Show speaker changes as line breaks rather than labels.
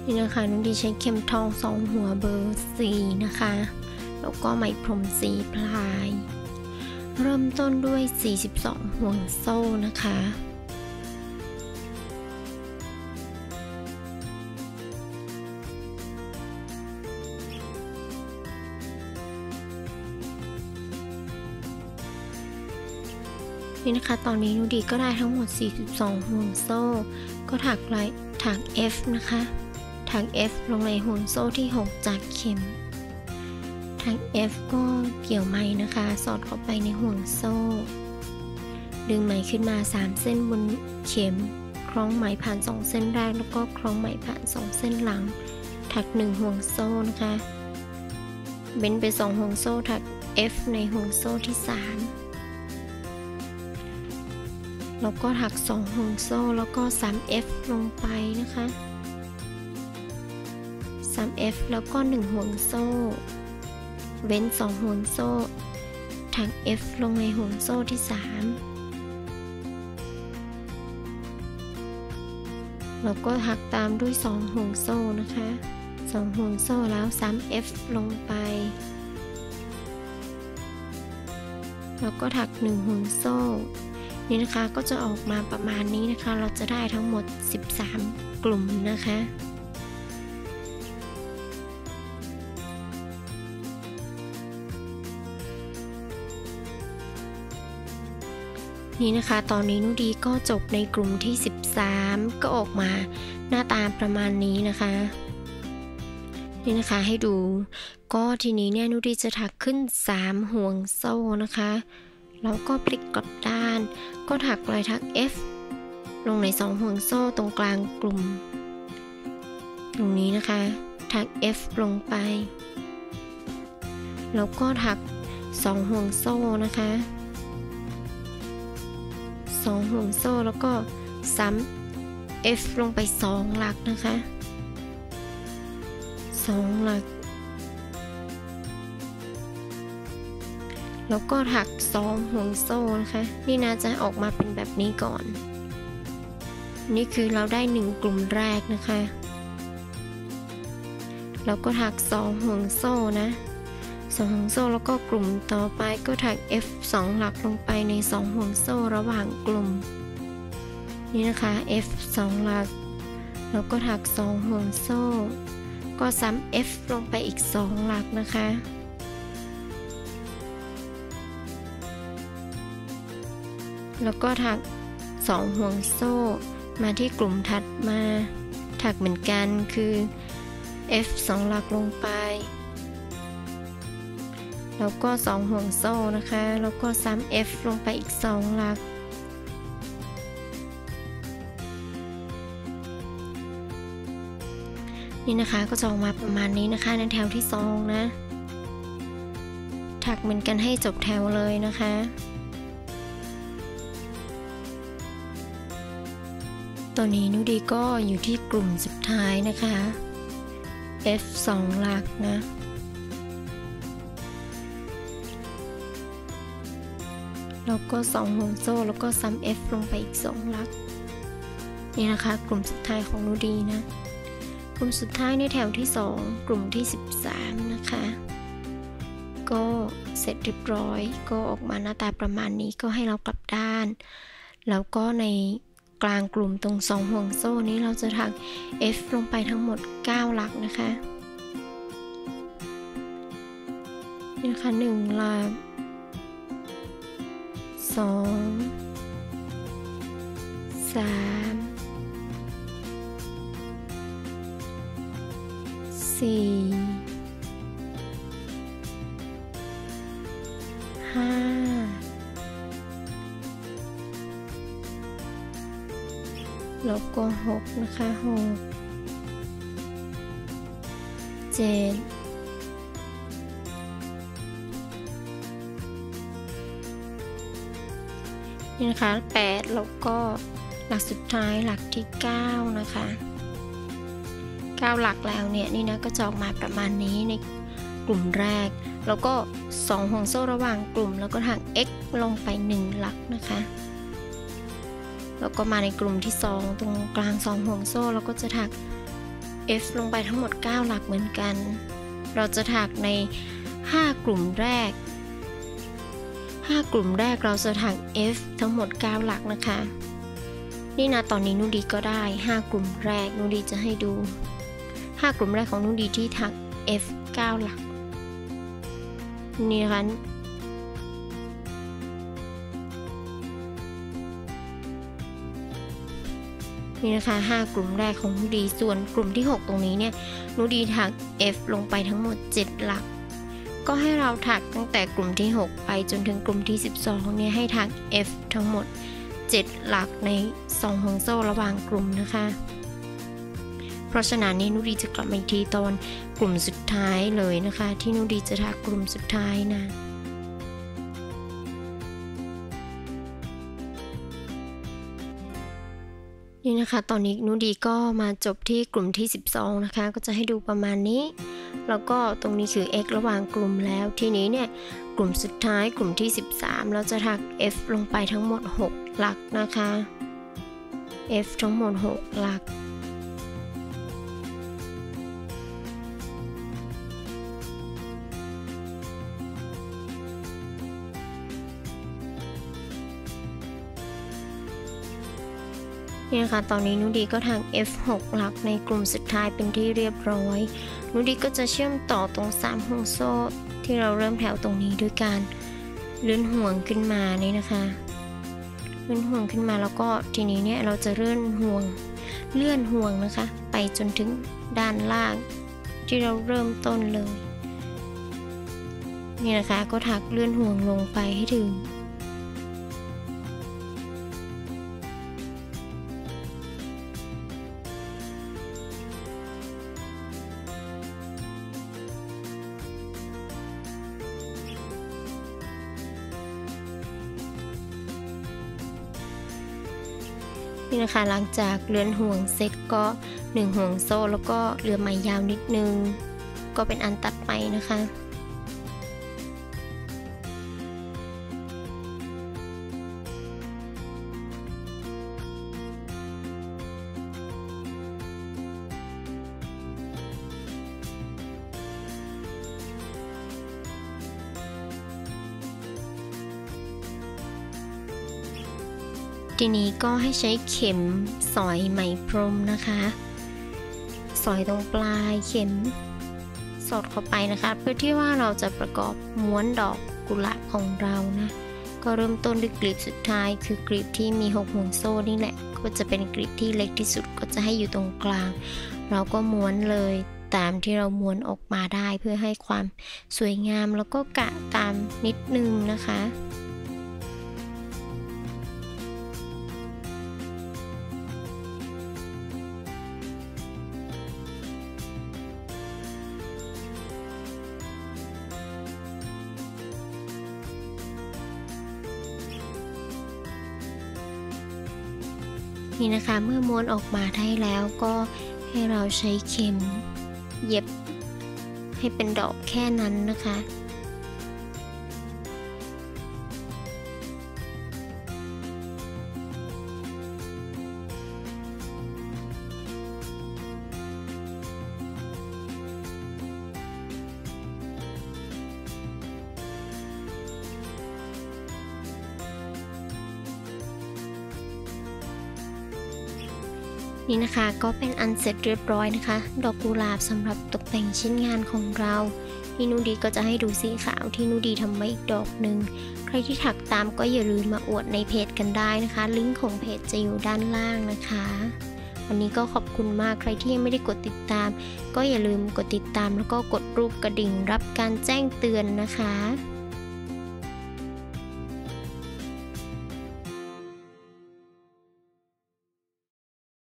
นี่นะคะนุ้งดีใช้เข็มทอง2หัวเบอร์4นะคะแล้วก็ไหมพรม4 พลายเริ่มต้นด้วย42ห่วงโซ่นะคะนี่นะคะตอนนี้นุ้งดีก็ได้ทั้งหมด42ห่วงโซ่ก็ถักF นะคะถัก F ลงในห่วงโซ่ที่6จากเข็มถัก F ก็เกี่ยวไหมนะคะสอดเข้าไปในห่วงโซ่ดึงไหมขึ้นมา3เส้นบนเข็มคล้องไหมผ่าน2เส้นแรกแล้วก็คล้องไหมผ่าน2เส้นหลังถัก1ห่วงโซ่นะคะเว้นไป2ห่วงโซ่ถัก F ในห่วงโซ่ที่3แล้วก็ถัก2ห่วงโซ่แล้วก็3F ลงไปนะคะ3F แล้วก็1ห่วงโซ่เว้น2ห่วงโซ่ถัก F ลงในห่วงโซ่ที่3แล้วก็ถักตามด้วย2ห่วงโซ่นะคะ2ห่วงโซ่แล้ว3F ลงไปแล้วก็ถัก1ห่วงโซ่นี่นะคะก็จะออกมาประมาณนี้นะคะเราจะได้ทั้งหมด13กลุ่มนะคะนี่นะคะตอนนี้นุดีก็จบในกลุ่มที่13ก็ออกมาหน้าตาประมาณนี้นะคะนี่นะคะให้ดูก็ทีนี้เนี่ยนุดีจะถักขึ้น3ห่วงโซ่นะคะแล้วก็พลิกกลับด้านก็ถักรอยถัก F ลงใน2ห่วงโซ่ตรงกลางกลุ่มตรงนี้นะคะถัก F ลงไปแล้วก็ถัก2ห่วงโซ่นะคะ2ห่วงโซ่แล้วก็ซ้ำ F ลงไป2หลักนะคะ2หลักแล้วก็ถัก2ห่วงโซ่นะคะนี่น่าจะออกมาเป็นแบบนี้ก่อนนี่คือเราได้1กลุ่มแรกนะคะแล้วก็ถัก2ห่วงโซ่นะ2ห่วงโซ่แล้วก็กลุ่มต่อไปก็ถัก F 2หลักลงไปใน2ห่วงโซ่ระหว่างกลุ่มนี่นะคะ F 2หลักแล้วก็ถัก2ห่วงโซ่ก็ซ้ำ F ลงไปอีก2หลักนะคะแล้วก็ถัก2ห่วงโซ่มาที่กลุ่มถัดมาถักเหมือนกันคือ F 2หลักลงไปแล้วก็2ห่วงโซ่นะคะแล้วก็ซ้ำ F ลงไปอีก2หลักนี่นะคะก็จะออกมาประมาณนี้นะคะในแถวที่2นะถักเหมือนกันให้จบแถวเลยนะคะตอนนี้นุดีก็อยู่ที่กลุ่มสุดท้ายนะคะ F 2หลักนะแล้วก็2ห่วงโซ่แล้วก็ซ้ำ F ลงไปอีก2หลักนี่นะคะกลุ่มสุดท้ายของนุดีนะกลุ่มสุดท้ายในแถวที่2กลุ่มที่13นะคะก็เสร็จเรียบร้อยก็ออกมาหน้าตาประมาณนี้ก็ให้เรากลับด้านแล้วก็ในกลางกลุ่มตรง2ห่วงโซ่นี้เราจะถัก F ลงไปทั้งหมด9หลักนะคะนี่นะคะ1หลัก2 3 4 5แล้วก็6นะคะ6 7นี่นะคะ8แล้วก็หลักสุดท้ายหลักที่9นะคะ9หลักแล้วเนี่ยนี่นะก็จะออกมาประมาณนี้ในกลุ่มแรกแล้วก็2ห่วงโซ่ระหว่างกลุ่มแล้วก็ถัก X ลงไป1หลักนะคะแล้วก็มาในกลุ่มที่2ตรงกลาง2ห่วงโซ่แล้วก็จะถัก F ลงไปทั้งหมด9หลักเหมือนกันเราจะถักใน5กลุ่มแรก5กลุ่มแรกเราจะถัก F ทั้งหมด9หลักนะคะนี่นะตอนนี้นุดีก็ได้5กลุ่มแรกนุดีจะให้ดู5กลุ่มแรกของนุดีที่ถัก F 9หลักนี่นะคะนี่นะคะ5กลุ่มแรกของนุดีส่วนกลุ่มที่6ตรงนี้เนี่ยนุดีถัก F ลงไปทั้งหมด7หลักก็ให้เราถักตั้งแต่กลุ่มที่6ไปจนถึงกลุ่มที่12เนี่ยให้ถัก F ทั้งหมด7หลักใน2ห่วงโซ่ระหว่างกลุ่มนะคะเพราะฉะนั้นนี่นุดีจะกลับมาอีกทีตอนกลุ่มสุดท้ายเลยนะคะที่นุดีจะถักกลุ่มสุดท้ายนะนี่นะคะตอนนี้นุดีก็มาจบที่กลุ่มที่12นะคะก็จะให้ดูประมาณนี้แล้วก็ตรงนี้คือ x ระหว่างกลุ่มแล้วทีนี้เนี่ยกลุ่มสุดท้ายกลุ่มที่13เราจะถัก f ลงไปทั้งหมด6หลักนะคะ f ทั้งหมด6หลักนี่นะคะตอนนี้นุดีก็ถัก F 6หลักในกลุ่มสุดท้ายเป็นที่เรียบร้อยนุดีก็จะเชื่อมต่อตรง3ห่วงโซ่ที่เราเริ่มแถวตรงนี้ด้วยการเลื่อนห่วงขึ้นมานี่นะคะเลื่อนห่วงขึ้นมาแล้วก็ทีนี้เนี่ยเราจะเลื่อนห่วงนะคะไปจนถึงด้านล่างที่เราเริ่มต้นเลยนี่นะคะก็ถักเลื่อนห่วงลงไปให้ถึงนี่นะคะหลังจากเลื่อนห่วงเสร็จก็1ห่วงโซ่แล้วก็เหลือไหมยาวนิดนึงก็เป็นอันตัดไปนะคะทีนี้ก็ให้ใช้เข็มสอยไหมพรมนะคะสอยตรงปลายเข็มสอดเข้าไปนะคะเพื่อที่ว่าเราจะประกอบม้วนดอกกุหลาบของเรานะก็เริ่มต้นด้วยกลีบสุดท้ายคือกลีบที่มี6ห่วงโซ่นี่แหละก็จะเป็นกลีบที่เล็กที่สุดก็จะให้อยู่ตรงกลางเราก็ม้วนเลยตามที่เราม้วนออกมาได้เพื่อให้ความสวยงามแล้วก็กะตามนิดนึงนะคะนี่นะคะเมื่อม้วนออกมาได้แล้วก็ให้เราใช้เข็มเย็บให้เป็นดอกแค่นั้นนะคะนี่นะคะก็เป็นอันเสร็จเรียบร้อยนะคะดอกกุหลาบสำหรับตกแต่งชิ้นงานของเราที่นุดีก็จะให้ดูสีขาวที่นุดีทำไว้อีกดอกหนึ่งใครที่ถักตามก็อย่าลืมมาอวดในเพจกันได้นะคะลิงก์ของเพจจะอยู่ด้านล่างนะคะวันนี้ก็ขอบคุณมากใครที่ยังไม่ได้กดติดตามก็อย่าลืมกดติดตามแล้วก็กดรูปกระดิ่งรับการแจ้งเตือนนะคะ